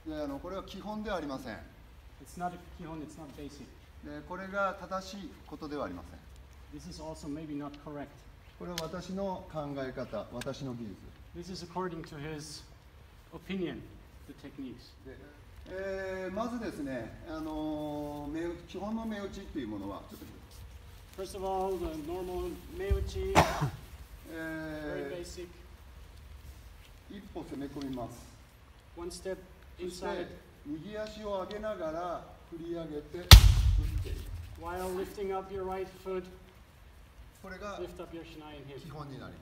でこれは基本ではありません。 It's not a kihon, it's not basic. でこれが正しいことではありません。 This is also maybe not correct. これは私の考え方、私の技術。 This is according to his opinion, the techniques. でまずですね、基本の目打ちっていうものは、ちょっと First of all, the normal meuchi, very basic. 一歩攻め込みます。 One step そして inside 右足を上げながら振り上げて打っている。 while lifting up your right foot, これが lift up your shinai and 基 hip. 本になります。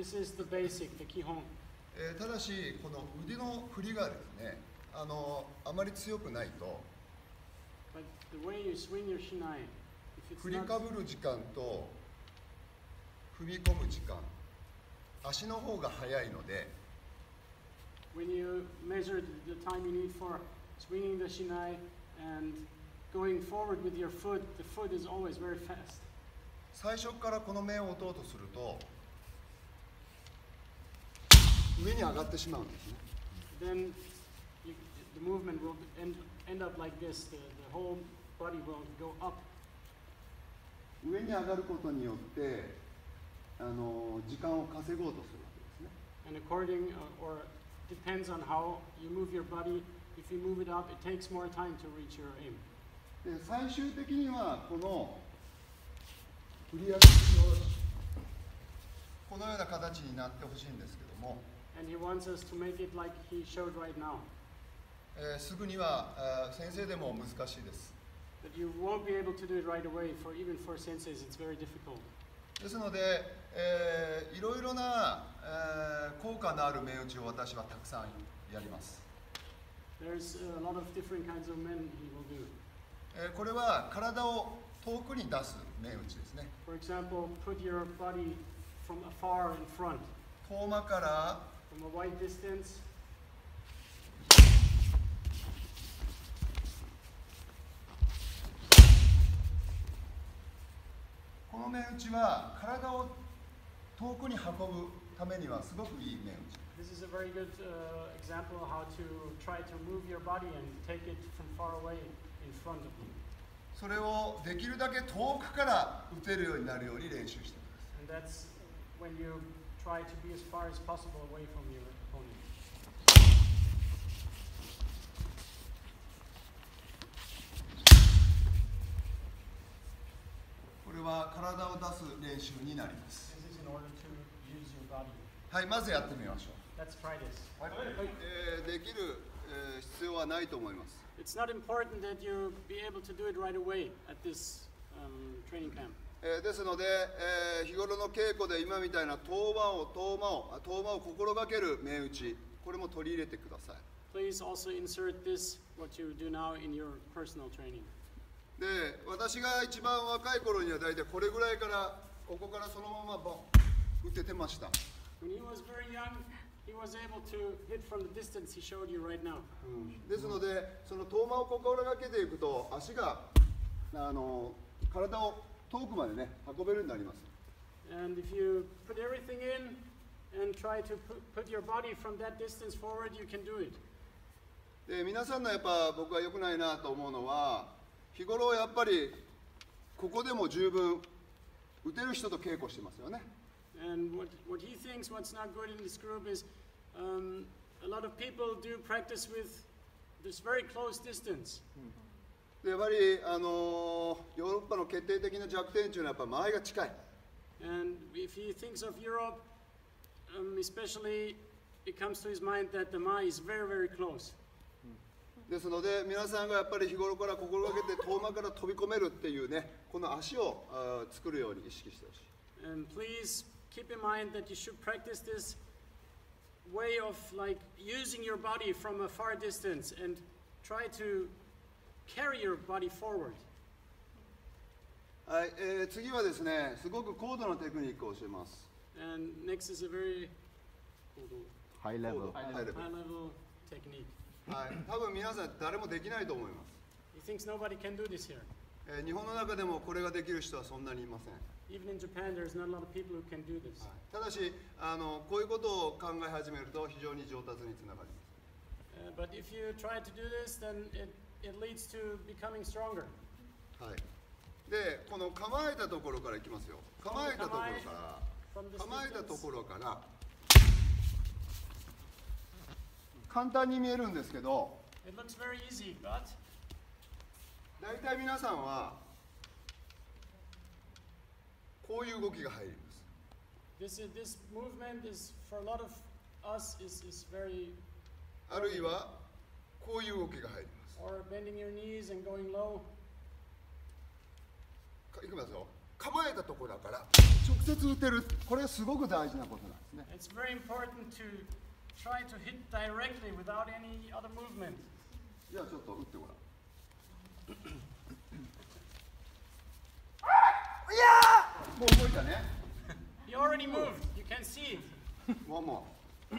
This is the basic, the kihon. ただし、この腕の振りがですね、あまり強くないと、 But the way you swing your shinai, if 振 it's り not かぶる時間と踏み込む時間、足の方が早いので、 when you measure the time you need for swinging the shinai and going forward with your foot, the foot is always very fast. 最初からこの面を打とうとすると、上に上がってしまうんですね。 Then the movement will end up like this. The whole body will go up. 上に上がることによって時間を稼ごうとするわけですね。 And according or depends on how you move your body. If you move it up, it takes more time to reach your aim. で最終的にはこの振り上げ口をこのような形になってほしいんですけども、 And he wants us to make it like he showed right now. すぐには先生でも難しいです。 But you won't be able to do it right away. Even for senseis, it's very difficult. ですので、いろいろな、効果のある目打ちを私はたくさんやります。 There's a lot of different kinds of men he will do. これは体を遠くに出す目打ちですね。 For example, put your body from afar in front, 遠間から from a wide distance. この目打ちは体を遠くに運ぶためにはすごくいい目打ち。 This is a very good example of how to try to move your body and take it from far away in front of you. それをできるだけ遠くから打てるようになるように練習しています。 And that's when you try to be as far as possible away from your opponent. これは体を出す練習になります。 This is in order to use your body. はい、まずやってみましょう。 Let's try this. できる、必要はないと思います。 It's not important that you be able to do it right away at this training camp. ですので、日頃の稽古で今みたいな遠間を心がける目打ち、これも取り入れてください。 Please also insert this, what you do now, in your personal training. で、私が一番若い頃には大体これぐらいからここからそのままボン打ててました。 When he was very young, he was able to hit from the distance he showed you right now. ですので、その遠間を心がけていくと足が体を遠くまでね運べるようになります。 And if you put everything in and try to put your body from that distance forward, you can do it. で、皆さんのやっぱ僕が良くないなと思うのは、日頃やっぱりここでも十分打てる人と稽古してますよね。 And what he thinks what's not good in this group is a lot of people do practice with this very close distance. でやっぱりヨーロッパの決定的な弱点というのはやっぱ間合いが近い。 And if he thinks of Europe, especially, it comes to his mind that the Ma is very, very close. ですので皆さんがやっぱり日頃から心がけて遠間から飛び込めるっていうね、この足を作るように意識してほしい。 And please keep in mind that you should practice this way of like using your body from a far distance and try to carry your body forward. はい、次はですね、すごく高度なテクニックを教えます。 And next is a very High level. high level technique. はい、多分皆さん誰もできないと思います。 He thinks nobody can do this here. 日本の中でもこれができる人はそんなにいません。 Even in Japan, there's not a lot of people who can do this. ただしこういうことを考え始めると非常に上達につながります。 But if you try to do this, then it leads to becoming stronger. はい、でこの構えたところからいきますよ。構えたところから From this 構えたと distance, ころから簡単に見えるんですけど、 it looks very easy, but 大体皆さんはこういう動きが入ります。 this movement is for a lot of us is very あるいはこういう動きが入ります。 or bending your knees and going low. いきますよ。構えたところから直接打てる、これはすごく大事なことなんですね。 It's very important to try to hit directly without any other movement. じゃあちょっと打ってごらん。もう動いたね。 He already moved. You can see it. もうもう。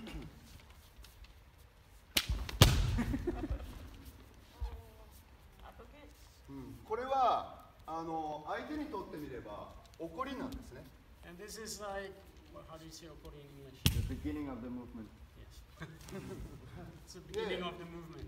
これは相手にとってみれば怒りなんですね。 And this is like, how do you say okori in English? The beginning of the movement. Yes. It's the beginning of the movement.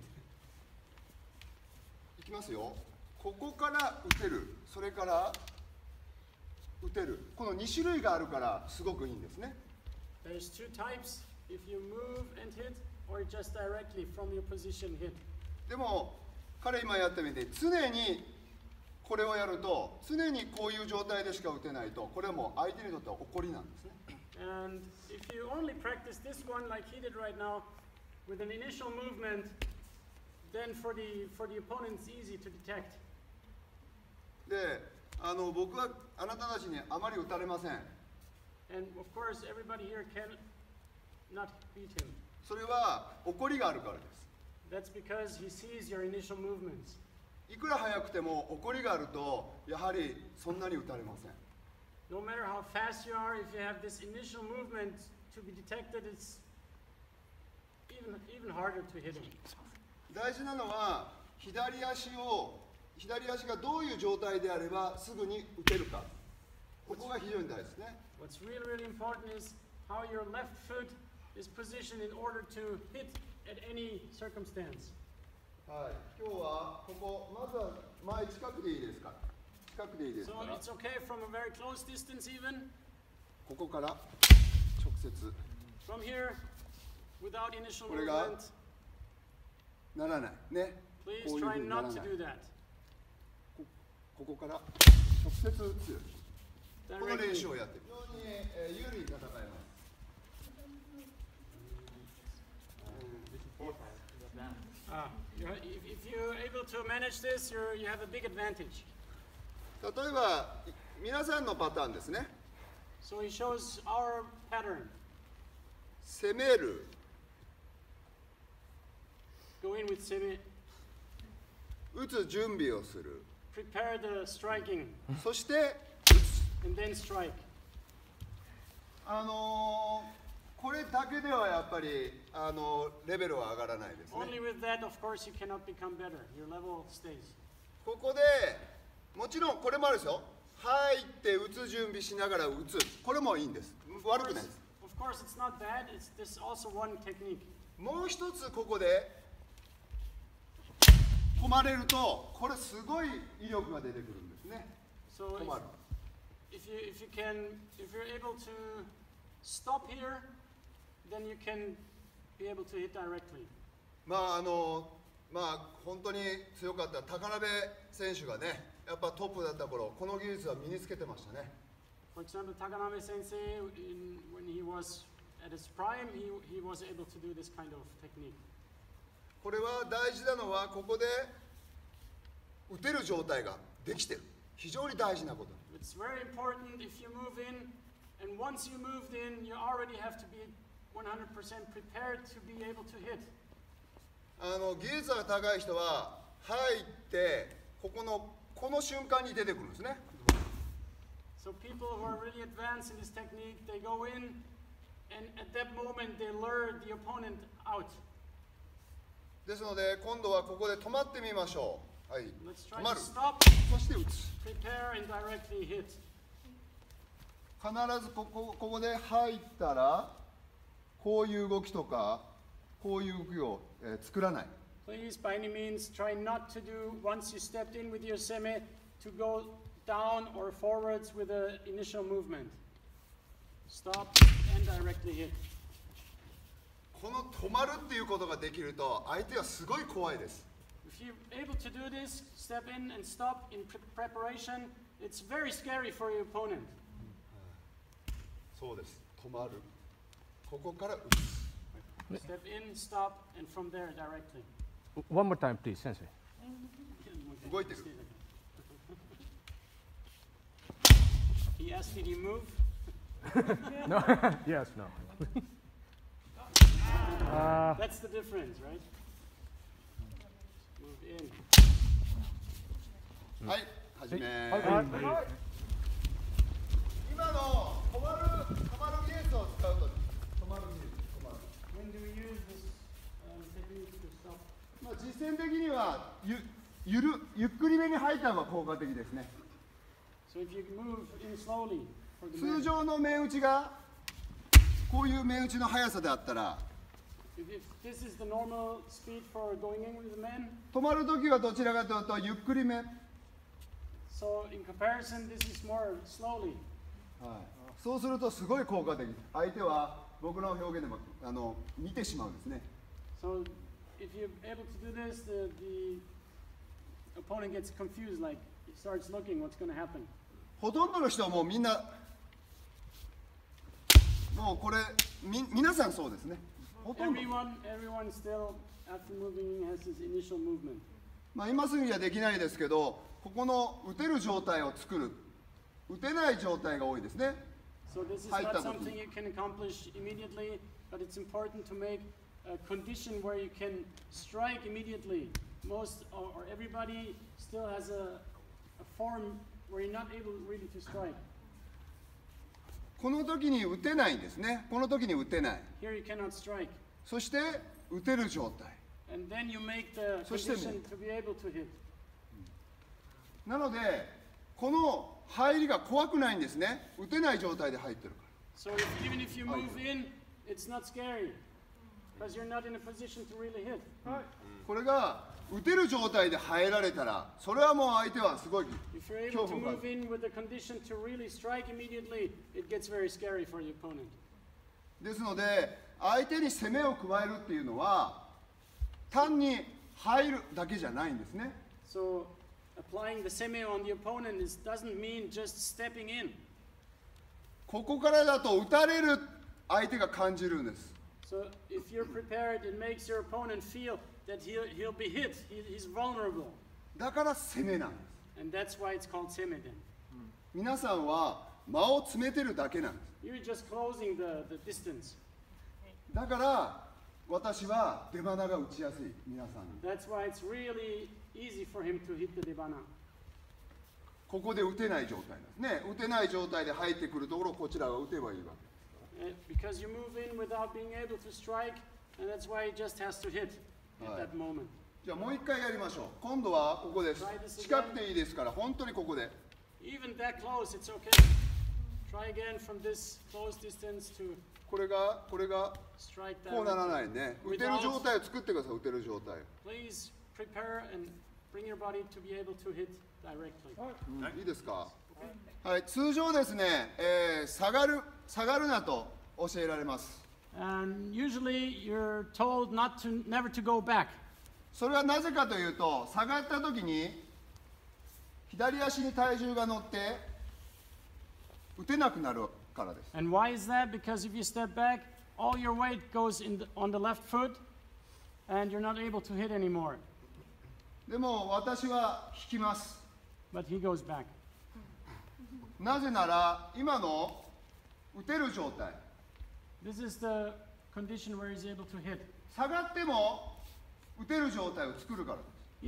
いきますよ。ここから打てる、それから打てる、この2種類があるからすごくいいんですね。 There's two types. If you move and hit, or just directly from your position hit. でも彼今やってみて、常にこれをやると、常にこういう状態でしか打てないと、これはもう相手にとっては怒りなんですね。 And if you only practice this one like he did right now, with an initial movement, then for the opponent it's easy to detect. で、僕はあなたたちにあまり打たれません。 And of course, everybody here can not beat him. それは怒りがあるからです。 That's because he sees your initial movements. いくら速くても怒りがあると、やはりそんなに打たれません。 No matter how fast you are, if you have this initial movement to be detected, it's even harder to hit him. 大事なのは左足がどういう状態であればすぐに打てるか、ここが非常に大事ですね。 What's really important is how your left foot is positioned in order to hit at any circumstance. はい、今日はここ、まずは前近くでいいですか、近くでいいですか So ら、 it's okay from a very close distance even. ここから直接 From here, without initial これが movement, ならないね。 please こういうふ try うになら not ない to do that. ここから直接打つ、この練習 Directly. をやってる。非常に有利に戦えます。 If you're able to manage this, you have a big advantage. 例えば皆さんのパターンですね。 So he shows our pattern. 攻める、 Go in with semi, 打つ準備をする、 prepare the striking, そして打つ。 and then strike. これだけではやっぱりレベルは上がらないですね。 Only with that, of course, you cannot become better. Your level stays. ここでもちろんこれもあるですよ。入って打つ準備しながら打つ、これもいいんです。悪くないです。 Of course, it's not bad. It's this also one technique. もう一つここで止まれると、これすごい威力が出てくるんですね。 So 止まる。 if you're able to stop here, then you can be able to hit directly. 本当に強かった高鍋選手がね、やっぱトップだった頃、この技術は身につけてましたね。 For example, Takanabe Sensei, when he was at his prime, he was able to do this kind of technique. これは大事なのは、ここで打てる状態ができてる。非常に大事なこと。 It's very important if you move in, and once you moved in, you already have to be 100% prepared to be able to hit. 技術が高い人は入ってこの瞬間に出てくるんですね。 So people who are really advanced in this technique, they go in, and at that moment they lure the opponent out. ですので今度はここで止まってみましょう。はい、 Let's 止 try ま to る。 stop, そして打つ。 prepare, and directly hit. 必ずここで入ったらこういう動きとかこういう動きを、作らない。 Please, by any means, try not to do, once you stepped in with your semi, to go down or forwards with the initial movement. Stop and directly hit. この止まるっていうことができると相手はすごい怖いです。 If you're able to do this, step in and stop in preparation, it's very scary for your opponent. そうです。止まる。ここから打つ。 Step in, stop, and from there directly. One more time, please, Sensei. 動いてる。 He asked, did you move? No. Yes, no. That's the difference, right? Move in. はい、始め。 はい今の止まる技術を使うと止まる技術。 When do we use this technique to stop? まあ実践的にはゆっくりめに吐いた方が効果的ですね。 So if you move in slowly for the 通 man, 常の面打ちがこういう面打ちの速さであったら if this is the normal speed for going in with the man, 止まるときはどちらかというとゆっくりめ、はい、 so in comparison, this is more slowly. そうするとすごい効果的。相手は僕の表現でも見てしまうんですね。 So if you're able to do this, the opponent gets confused, like he starts looking what's going to happen. ほとんどの人はもうみんなもうこれ皆さんそうですね。ほとんど Everyone still, after moving, has his initial movement. まあ今すぐにはできないですけど、ここの打てる状態を作る、打てない状態が多いですね。 So this is not something you can accomplish immediately, but it's important to make a condition where you can strike immediately. Most or everybody still has a form where you're not able really to strike. この時に打てないんですね。この時に打てない。 Here you cannot strike. そして打てる状態。 And then you make the condition to be able to hit. なのでこの入りが怖くないんですね。打てない状態で入ってるか So even if you move in, it's not scary because you're not in a position to really hit. ら。これが打てる状態で入られたら、それはもう相手はすごい If you're 恐 able to 怖があ move る。 in with the condition to really strike immediately, it gets very scary for the opponent. ですので相手に攻めを加えるっていうのは単に入るだけじゃないんですね。 So applying the semi on the opponent doesn't mean just stepping in. ここからだと打たれる相手が感じるんです。 So if you're prepared, it makes your opponent feel that he'll be hit. He's vulnerable. だから攻めなんです。 And that's why it's called semi then. 皆さんは間を詰めてるだけなんです。 You're just closing the distance. だから私は出花が打ちやすい皆さんに。 That's why it's really easy for him to hit the debana. ここで打てない状態なんですね。打てない状態で入ってくるところをこちらが打てばいいわけです。 Because you move in without being able to strike, and that's why he just has to hit at that moment. じゃあもう一回やりましょう。今度はここです。近くていいですから本当にここで。 Even that close, it's okay. Try again from this close distance to これが strike こうなら that. ないね。打てる状態を作ってください。打てる状態。 Please prepare and bring your body to be able to hit directly. いいですか。はい、通常ですね、下がるなと教えられます。 And usually you're told never to go back. それはなぜかというと、下がった時に左足に体重が乗って打てなくなるからです。 And why is that? Because if you step back, all your weight goes on the left foot, and you're not able to hit anymore. でも私は引きます。 But he goes back. なぜなら今の打てる状態、 This is the condition where he's able to hit. 下がっても打てる状態を作るからです。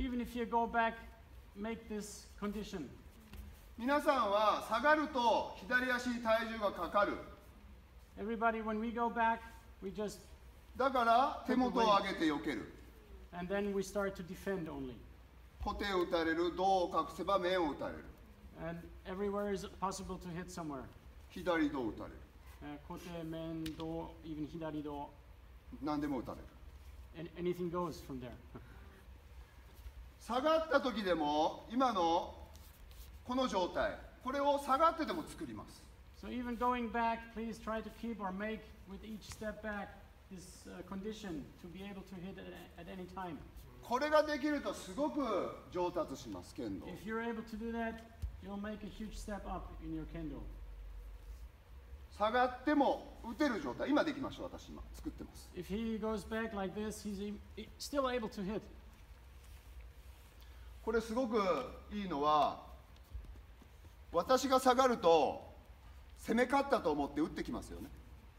Even if you go back, make this condition. 皆さんは下がると左足に体重がかかる。 Everybody, when we go back, we just, だから手元を上げて避ける。 and then we start to defend only. 小手を打たれる、胴を隠せば面を打たれる。 And everywhere is possible to hit somewhere. 左胴を打たれる。 Kote, men, do, even hidari do. 何でも打たれる。 anything goes from there. 下がった時でも今のこの状態、これを下がってでも作ります。 So even going back, please try to keep or make with each step back this condition to be able to hit at any time. これができるとすごく上達します、剣道。 If you're able to do that, you'll make a huge step up in your kendo. 下がっても打てる状態、今できました、私今作ってます。 If he goes back like this, he's still able to hit. これすごくいいのは、私が下がると攻め勝ったと思って打ってきますよね。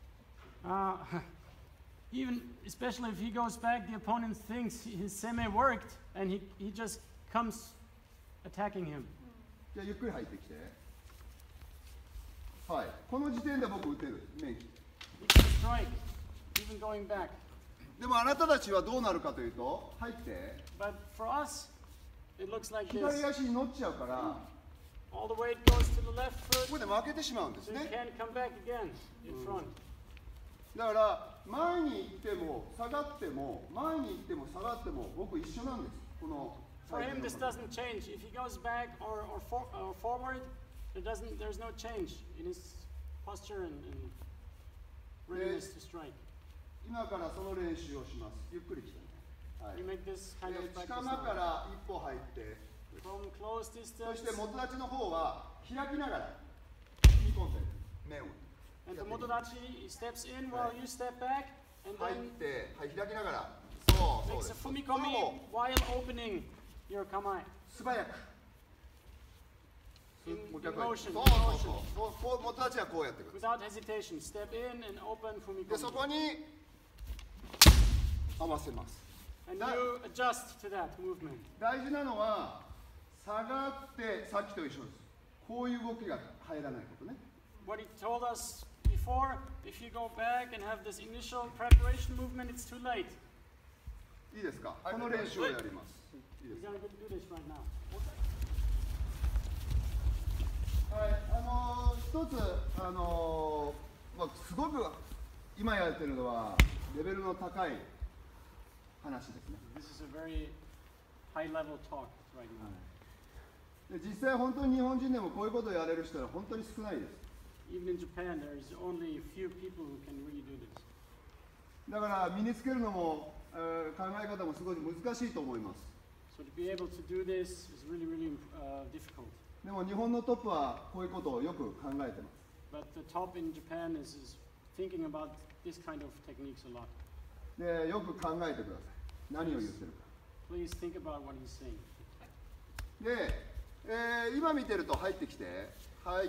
Even especially if he goes back, the opponent thinks his seme worked, and he just comes attacking him. じゃあゆっくり入ってきて。はい、この時点で僕打てる、面切って。 He can strike, even going back. でもあなたたちはどうなるかというと、入って、 But for us, it looks like 左 this. 足に乗っちゃうから、 All the weight goes to the left ここ foot, で負けてしまうんです so you ね。 can't come back again in front. だから前に行っても下がっても前に行っても下がっても僕一緒なんです。この For him, this doesn't change. If he goes back or forward, there's no change in his posture and readiness to strike. 今からその練習をします。ゆっくり来てね。はい。 You make this kind of で practice 近間か now. ら一歩入って、 From close そ distance, して元立ちの方は開きながら踏み込んで面を and the motodachi steps in while you step back, and 入っ then て、はい、開きながらそうそう makes で a す。それ fumikomi を while opening your kamae. 素早く。 In もう一回 motion, そう in そう motion. そうこう元立ちはこうやってくる。 Without hesitation, step in and open でそ fumikomi. こに合わせます。 And that- you adjust to that movement. 大事なのは下がってさっきと一緒です。こういう動きが入らないことね。 What he told us before, if you go back and have this initial preparation movement, it's too late. いいですか。この練習をやります。いいです We're going to do this right now. はい、一つまあ、すごく今やってるのはレベルの高い話ですね。 This is a very high level talk right now. で実際本当に日本人でもこういうことをやれる人は本当に少ないです。 Even in Japan, there's only a few people who can really do this. だから身につけるのも、考え方もすごい難しいと思います。 So to be able to do this is really, really difficult. でも日本のトップはこういうことをよく考えてます。 But the top in Japan is thinking about this kind of techniques a lot. でよく考えてください。何を言ってるか。 Please think about what he's saying. で、今見てると入ってきて打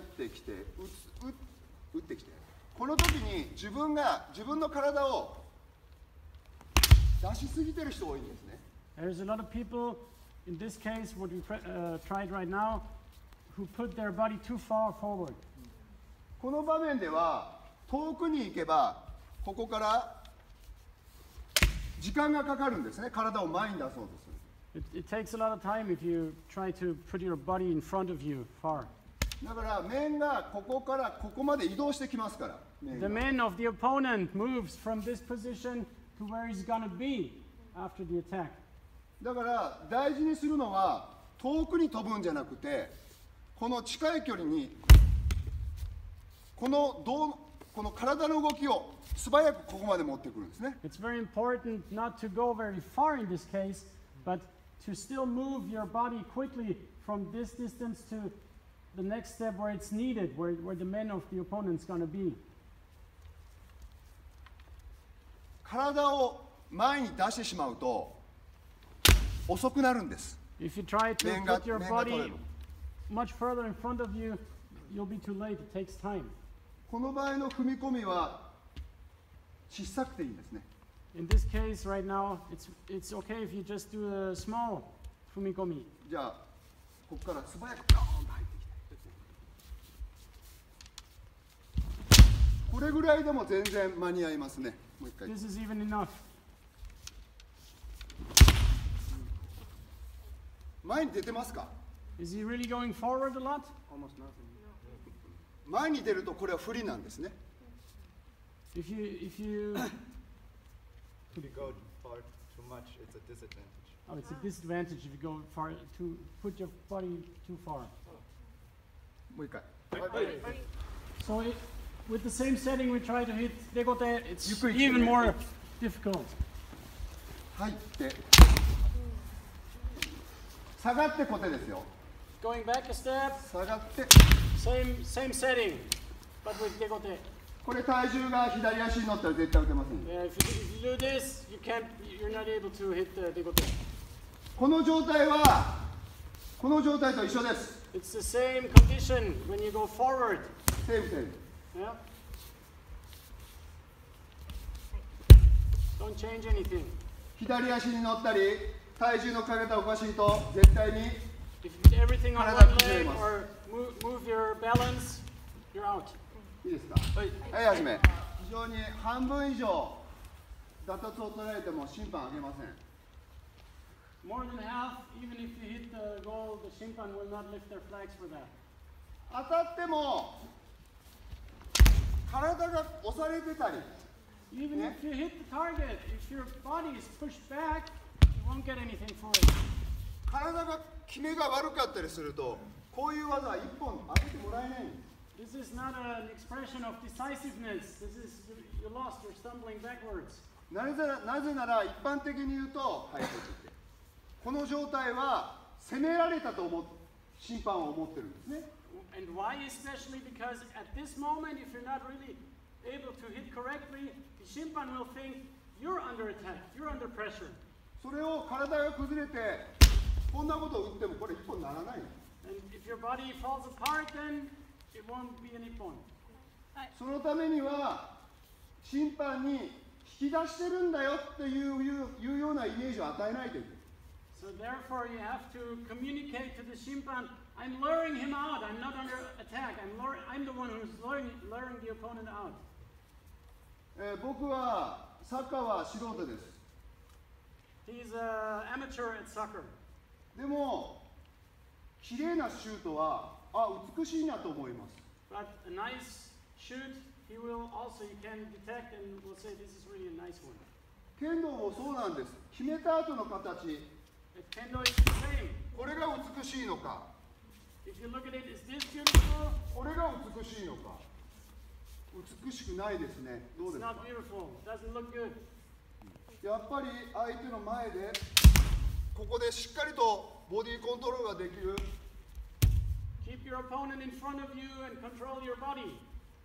ってきて、この時に自分の体を出しすぎてる人多いんですね。 There's a lot of people, in this case, what we tried right now, who put their body too far forward. この場面では遠くに行けばここから時間がかかるんですね。体を前に出そうとする。 It takes a lot of time if you try to put your body in front of you far. だから面がここからここまで移動してきますから。面 The が man of the opponent moves from this position to where he's gonna be after the attack. だから大事にするのは遠くに飛ぶんじゃなくて、この近い距離にこの体の動きを素早くここまで持ってくるんですね。 It's very important not to go very far in this case, but to still move your body quickly from this distance to the next step where it's needed, where the man of the opponent's gonna be. 体を前に出してしまうと遅くなるんです。 If you try to 面が put your 面が取れ body る。 much further in front of you, you'll be too late. It takes time. この場合の踏み込みは小さくていいんですね。 In this case, right now, it's okay if you just do a small fumikomi. じゃあここから素早くドーンと入ってきて、これぐらいでも全然間に合いますね。もう一回。 This is even enough. 前に出てますか？ Is he really going forward a lot? 前に出るとこれは不利なんですね。 If you If you go far too much, it's a disadvantage. Oh, it's a disadvantage if you go far to put your body too far. もう一回 So with the same setting, we try to hit décolleté. It's ゆっくり even more difficult. 入って下がってコテですよ Going back a step, 下がって same setting, but with décolleté. これ体重が左足に乗ったら絶対打てません Yeah, if you do this, you're not able to hit the décolleté. この状態はこの状態と一緒です It's the same condition when you go forward. セーフセーフ Yeah. Don't change anything. 左足に乗ったり体重のかけたおかしいと絶対に If you do everything on one leg or move your balance, you're out. いいですかはい始め非常に半分以上打突を取られても審判あげません More than half, even if you hit the goal, the Shimpan will not lift their flags for that. 当たっても体が押されてたり Even Yeah. if you hit the target, if your body is pushed back, you won't get anything for it. 体が決めが悪かったりするとこういう技一本当ててもらえないんです This is not an expression of decisiveness. This is you lost. You're stumbling backwards. なぜなら一般的に言うと、はい、こっち行ってこの状態は攻められたと審判は思ってるんですね And why especially? Because at this moment, if you're not really able to hit correctly, the Shimpan will think you're under attack. You're under pressure. それを体が崩れてこんなことを打ってもこれ一本ならない And if your body falls apart, then it won't be any point. そのためには審判に引き出してるんだよっていうようなイメージを与えないといけない So therefore, you have to communicate to the Shimpan, I'm luring him out. I'm not under attack. I'm the one who's luring the opponent out. 僕はサッカーは素人です He's an amateur at soccer. でも綺麗なシュートは美しいなと思います But a nice shoot, you can detect and will say this is really a nice one. 剣道もそうなんです決めた後の形 Kendo is the same. これが美しいのか If you look at it, is this beautiful? これが美しいのか美しくないですねどう It's ですか not beautiful. It doesn't look good. やっぱり相手の前でここでしっかりとボディコントロールができる Keep your opponent in front of you and control your body.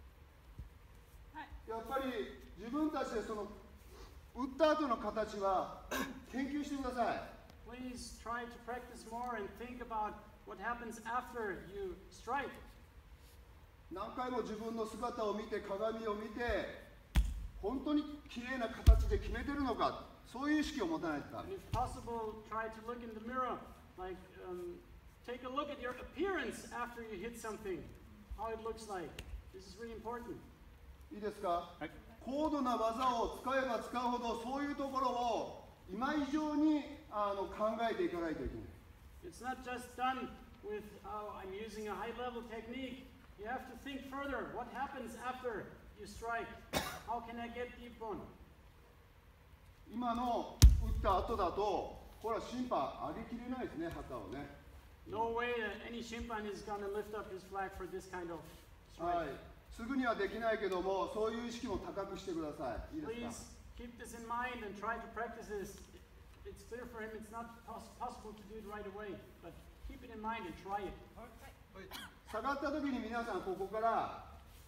やっぱり自分たちでその打った後の形は研究してください Please try to practice more and think about what happens after you strike. 何回も自分の姿を見て鏡を見て本当に綺麗な形で決めてるのかそういう意識を持たないとダ And メ if possible, try to look in the mirror. Like, take a look at your appearance after you hit something. How it looks like. This is really important. いいですか、高度な技を使えば使うほどそういうところを今以上に考えていかないといけない It's not just done with, oh, I'm using a high-level technique. You have to think further. What happens after you strike? How can I get deep one? 今の打った後だとほら審判上げきれないですね旗をね No way that any Shimpan is going to lift up his flag for this kind of は strike. いすぐにはできないけどもそういう意識も高くしてくださいいいですか Please keep this in mind and try to practice this. It's clear for him it's not possible to do it right away, but keep it in mind and try it. 下がった時に皆さんここから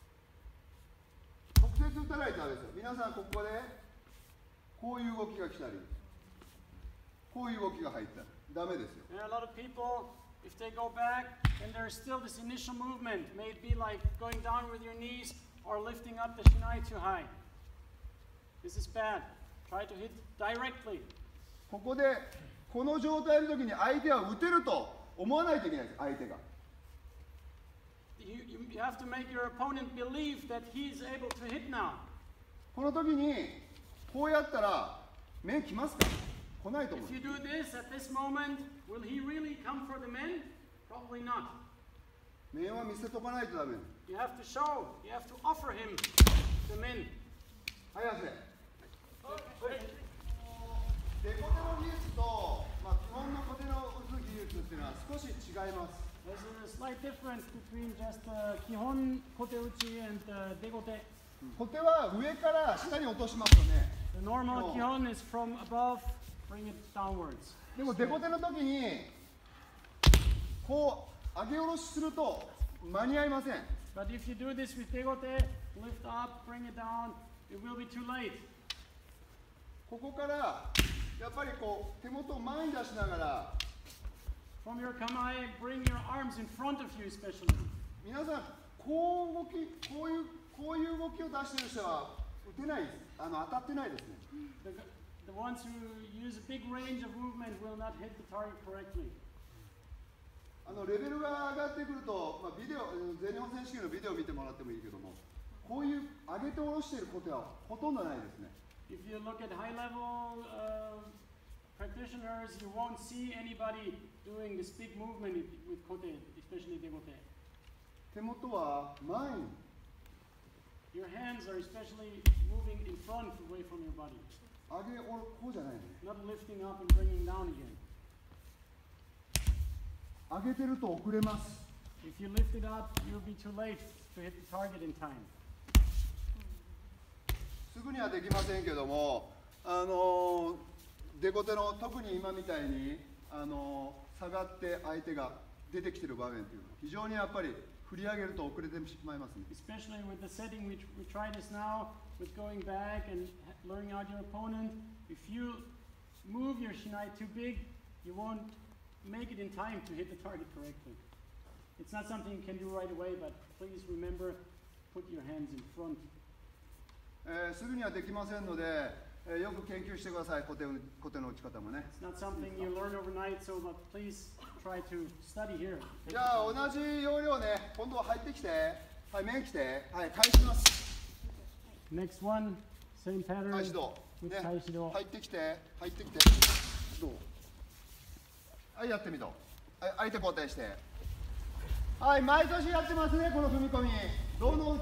直接打たないとダメですよ皆さんここでこういう動きが来たりこういう動きが入ったりダメですよ There are a lot of people, if they go back, and there's still this initial movement, may it be like going down with your knees or lifting up the shinai too high. This is bad. Try to hit directly. ここでこの状態の時に相手は打てると思わないといけないです相手が You have to make your opponent believe that he's able to hit now. この時にこうやったら目来ますか来ないと思う If you do this at this moment, will he really come for the men? Probably not. 面は見せとかないとダメ You have to show, you have to offer him the men. はい足デコテの技術と、まあ、基本のコテの打つ技術っていうのは少し違います。 There's a slight difference between just Kihon Koteuchi and Degote. コテは上から下に落としますよね。 The normal No. Kihon is from above, bring it downwards. でもデコテの時にこう上げ下ろしすると間に合いません。 But if you do this with Degote, lift up, bring it down, it will be too late. ここからやっぱりこう手元を前に出しながら From your kamae, bring your arms in front of you especially. 皆さんこういう動きを出してる人は打てないです。当たってないですね。 The ones who use a big range of movement will not hit the target correctly. レベルが上がってくると、まあ、ビデオ全日本選手権のビデオを見てもらってもいいけども、こういう上げて下ろしていることはほとんどないですね。 If you look at high level practitioners, you won't see anybody doing this big movement with kote, especially degote. 手元は前に Your hands are especially moving in front away from your body, 上げ下ろこうじゃないね。 not lifting up and bringing down again. 上げてると遅れます。 If you lift it up, you'll be too late to hit the target in time. すぐにはできませんけども、デコテの特に今みたいに下がって相手が出てきている場面というのは非常にやっぱり振り上げると遅れてしまいますね。 Especially with the setting we try this now, with going back and blurring out your opponent. If you move your shinai too big, you won't make it in time to hit the target correctly. It's not something you can do right away, but please remember, put your hands in front. すぐにはできませんので、よく研究してください。コテの打ち方もね。 It's not something you learn overnight, so but please try to study here. じゃあ同じ要領ね、今度は入ってきて、はい、面来て、はい、返します。 Next one, same pattern 返しどう、 with ね、 Taishido. 入ってきて、入ってきて、どうはい、やってみろ。はい、相手固定して。はい、毎年やってますね、この踏み込み。どう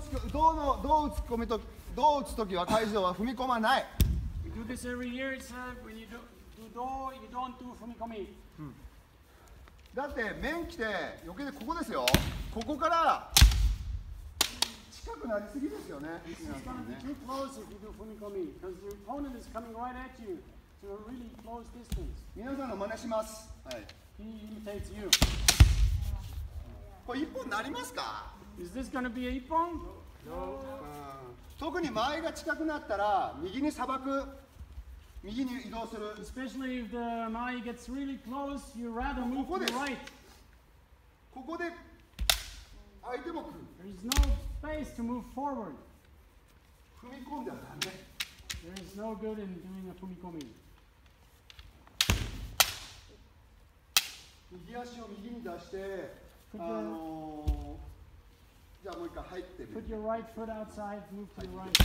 打つときは返しどうは踏み込まない。 We do this every year. It's when you do do, you don't do fumikomi. だって面来て余計でここですよ。ここから近くなりすぎですよね。 This is going to be too close if you do fumikomi because your opponent is coming right at you to a really close distance. 皆さんの真似します。はい。 He imitates you. これ一本なりますか？ Is this going to be a ippon? 特に間合いが近くなったら右にさばく、右に移動する。 Especially if the mai gets really close, you rather move to the right. ここで相手も来る。 There is no space to move forward. 踏み込んではダメ。 There is no good in doing a fumikomi. 右足を右に出して、じゃあもう一回入ってみる。 Put your right foot outside, move to the right.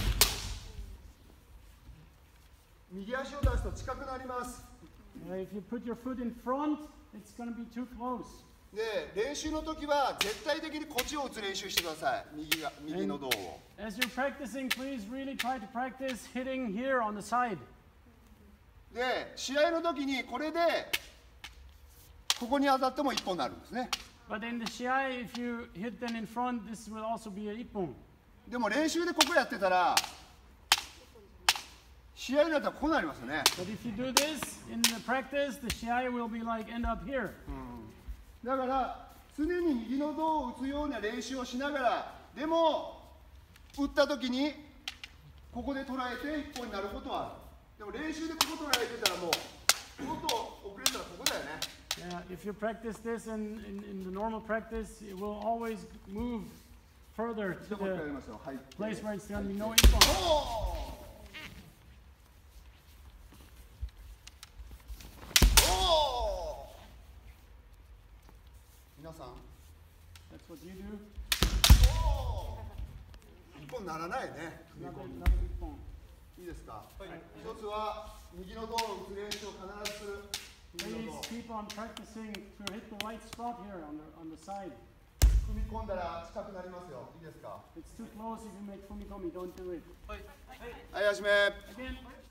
右足を出すと近くなります。 If you put your foot in front, it's going to be too close. で、練習の時は絶対的にこっちを打つ練習してください。右の胴を。 As you're practicing, please really try to practice hitting here on the side. で、試合の時にこれでここに当たっても一本になるんですね。 But in the shiai, if you hit them in front, this will also be a ippon. でも練習でここやってたら試合になったらこうなりますよね。 But if you do this in the practice, the shiai will be like end up here. だから常に右の胴を打つような練習をしながら、でも打った時にここで捉えて一本になることはある。でも練習でここ捉えてたらもうもっと遅れたらここだよね。 Yeah, if you practice this in the normal practice, it will always move further to もう一回やり the ますよ。入って place where it's going to be no ippon. 皆さん、 That's what you do. 一本ならないね。 Not ippon. いいですか。一つは右の胴を打つ練習を必ずする。 Please keep on practicing to hit the right spot here on the side. 踏み込んだら近くなりますよ。いいですか。 It's too close if you make fumikomi, don't do it. はい、始め。 Again.